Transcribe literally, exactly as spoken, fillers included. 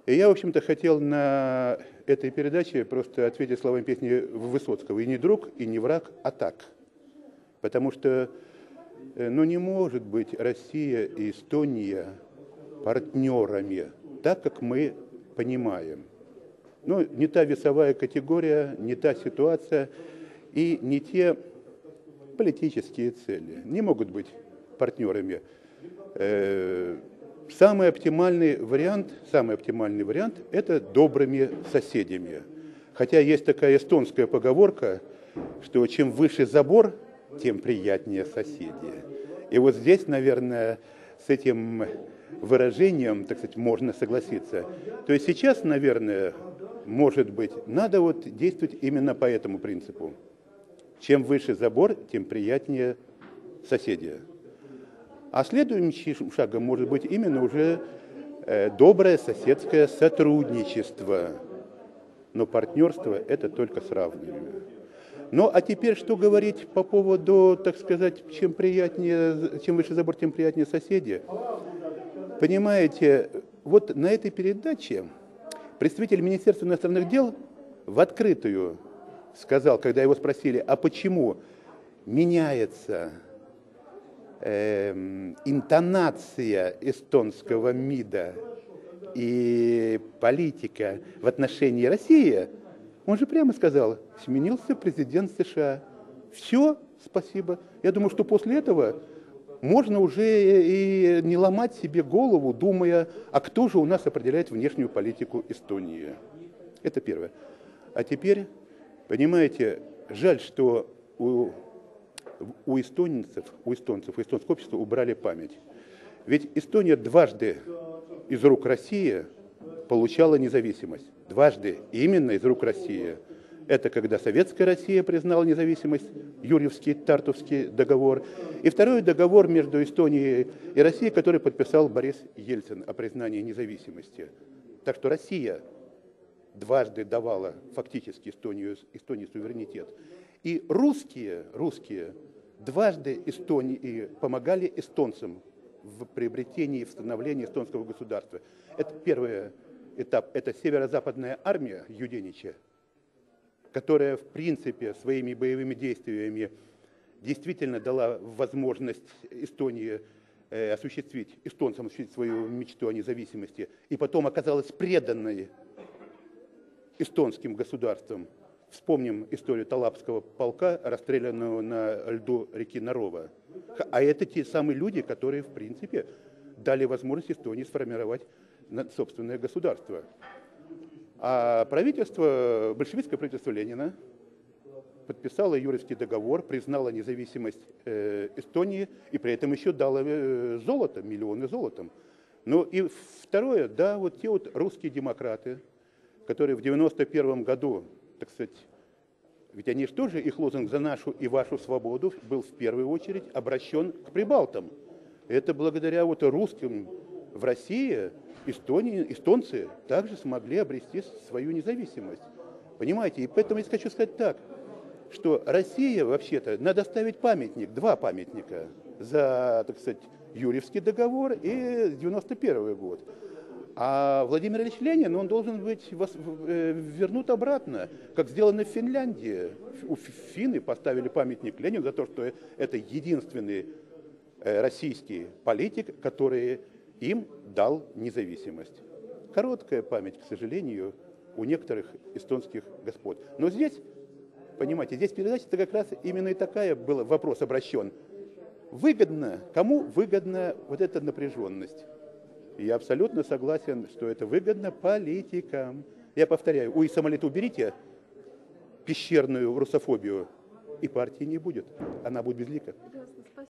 И я, в общем-то, хотел на этой передаче просто ответить словами песни Высоцкого: «И не друг, и не враг, а так». Потому что, ну, не может быть Россия и Эстония партнерами, так как мы понимаем. Ну, не та весовая категория, не та ситуация и не те политические цели. Не могут быть партнерами. Самый оптимальный вариант, самый оптимальный вариант – это добрыми соседями. Хотя есть такая эстонская поговорка, что чем выше забор, тем приятнее соседи. И вот здесь, наверное, с этим выражением, так сказать, можно согласиться. То есть сейчас, наверное, может быть, надо вот действовать именно по этому принципу. Чем выше забор, тем приятнее соседи. А следующим шагом может быть именно уже э, доброе соседское сотрудничество. Но партнерство – это только с равными. Ну, а теперь что говорить по поводу, так сказать, чем приятнее, чем выше забор, тем приятнее соседи? Понимаете, вот на этой передаче представитель Министерства иностранных дел в открытую сказал, когда его спросили, а почему меняется э, интонация эстонского МИДа и политика в отношении России, он же прямо сказал: сменился президент США. Все, спасибо. Я думаю, что после этого можно уже и не ломать себе голову, думая, а кто же у нас определяет внешнюю политику Эстонии. Это первое. А теперь, понимаете, жаль, что у, у эстонцев, у эстонцев, у эстонского общества убрали память. Ведь Эстония дважды из рук России получала независимость. Дважды именно из рук России. Это когда Советская Россия признала независимость, Юрьевский Тартовский договор. И второй договор между Эстонией и Россией, который подписал Борис Ельцин о признании независимости. Так что Россия дважды давала фактически Эстонию, Эстонии суверенитет. И русские, русские дважды Эстонии помогали эстонцам в приобретении и восстановлении эстонского государства. Это первый этап. Это северо-западная армия Юденича, которая, в принципе, своими боевыми действиями действительно дала возможность Эстонии э, осуществить, эстонцам осуществить свою мечту о независимости, и потом оказалась преданной эстонским государством. Вспомним историю Талапского полка, расстрелянного на льду реки Нарова. А это те самые люди, которые, в принципе, дали возможность Эстонии сформировать собственное государство. А правительство, большевистское правительство Ленина подписало Юрьевский договор, признало независимость э, Эстонии и при этом еще дало э, золото, миллионы золотом. Ну и второе, да, вот те вот русские демократы, которые в девяносто первом году, так сказать, ведь они же тоже, их лозунг «За нашу и вашу свободу» был в первую очередь обращен к прибалтам. Это благодаря вот русским в России Эстонии, эстонцы также смогли обрести свою независимость. Понимаете? И поэтому я хочу сказать так, что Россия, вообще-то, надо ставить памятник, два памятника за, так сказать, Юрьевский договор и девяносто первый год. А Владимир Ильич Ленин, он должен быть вернут обратно, как сделано в Финляндии. Финны поставили памятник Ленину за то, что это единственный российский политик, который им дал независимость. Короткая память, к сожалению, у некоторых эстонских господ. Но здесь, понимаете, здесь передача-то как раз именно и такая был вопрос обращен. Выгодно, кому выгодна вот эта напряженность? Я абсолютно согласен, что это выгодно политикам. Я повторяю, у Исамалита уберите пещерную русофобию, и партии не будет. Она будет безлика.